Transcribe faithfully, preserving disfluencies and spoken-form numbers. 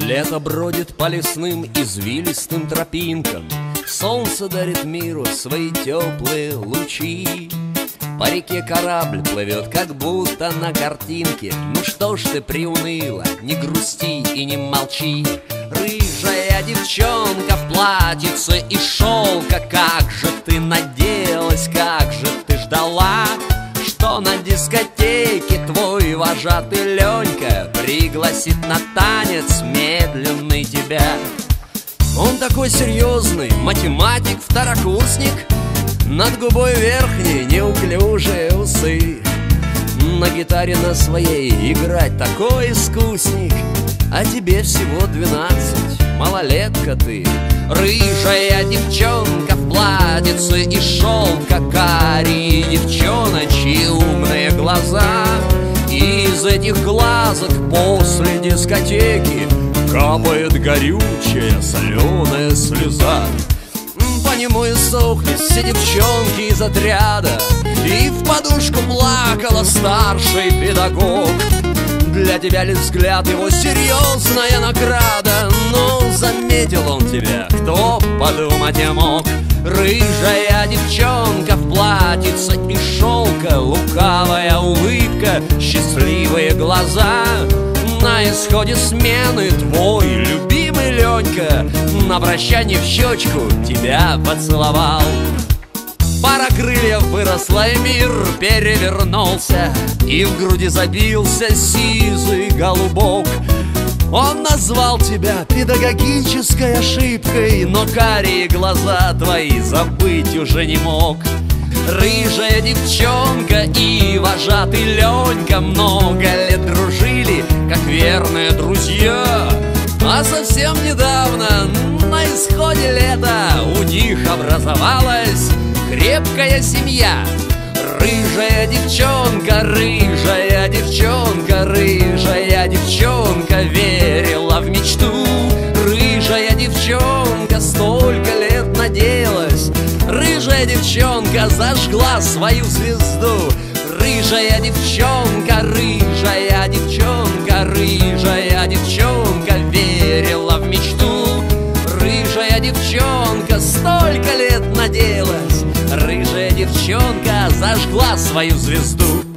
Лето бродит по лесным извилистым тропинкам, солнце дарит миру свои теплые лучи. По реке корабль плывет, как будто на картинке. Ну что ж ты приуныла, не грусти и не молчи. Рыжая девчонка в платьице из шелка, как же ты надеялась, как же ты ждала, что на дискотеке твой вожатый Ленька пригласит на танец медленный тебя. Он такой серьезный, математик, второкурсник, над губой верхней неуклюжие усы. На гитаре на своей играть такой искусник, а тебе всего двенадцать, малолетка ты. Рыжая девчонка в платьице из шелка, карие девчоночьи умные глаза. Из этих глазок после дискотеки капает горючая соленая слеза. По нему и сохнет все девчонки из отряда, и в подушку плакала старший педагог. Для тебя ли взгляд его серьезная награда? Но заметил он тебя, кто подумать мог. Рыжая девчонка в платьице из шелка, лукавая улыбка, счастливые глаза. На исходе смены твой любимый Ленька на прощание в щечку тебя поцеловал. Пара крыльев выросла, и мир перевернулся, и в груди забился сизый голубок. Он назвал тебя педагогической ошибкой, но карие глаза твои забыть уже не мог. Рыжая девчонка и вожатый Ленька много лет дружили, как верные друзья. А совсем недавно, на исходе лета, у них образовалась крепкая семья. Рыжая девчонка, рыжая девчонка, рыжая девчонка верила в мечту. Рыжая девчонка столько лет надеялась, рыжая девчонка зажгла свою звезду. Рыжая девчонка, рыжая девчонка, рыжая девчонка верила в мечту. Рыжая девчонка столько лет надеялась, рыжая девчонка зажгла свою звезду.